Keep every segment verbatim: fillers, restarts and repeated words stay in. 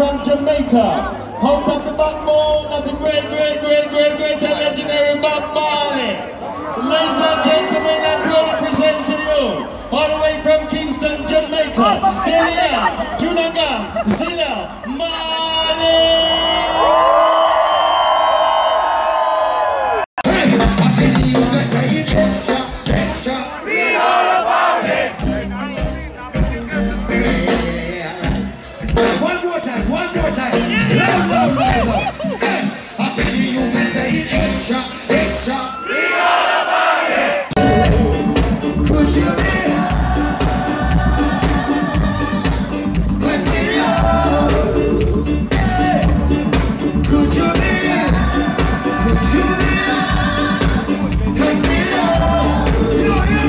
from Jamaica. Hold up the backbone of the great, great, great, great, great and legendary Bob Marley. Ladies and gentlemen, I'm proud to present to you, all the way from Kingston, Jamaica, there we are, Junaga, Zilla, Marley! One more time, one more time. Loud, loud, loud, loud. Hey, I feel you can say it extra, extra. We all about it. Could you be when we are? Hey, could you be? Could you be when we are? Yo, yo.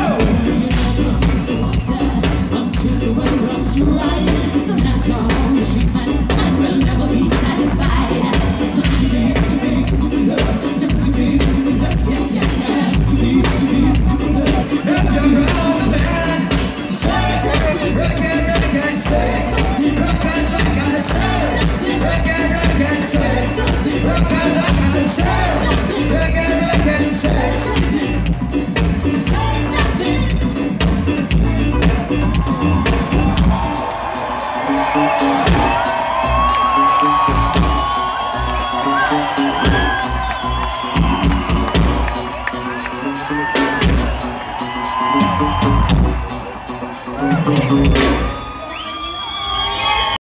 Until the world runs you right. I will never be satisfied. So could you be, could you be, could you be love? So could you be, could you be love? Yes, yes, yes. Could you be, could you be, could you be love? If you're wrong, man, say something. Reggae, reggae, say something. Rockers, rockers, say something. Reggae, reggae, say something. Rockers, rockers, say something. Reggae, reggae, say something. Say something. Thank you.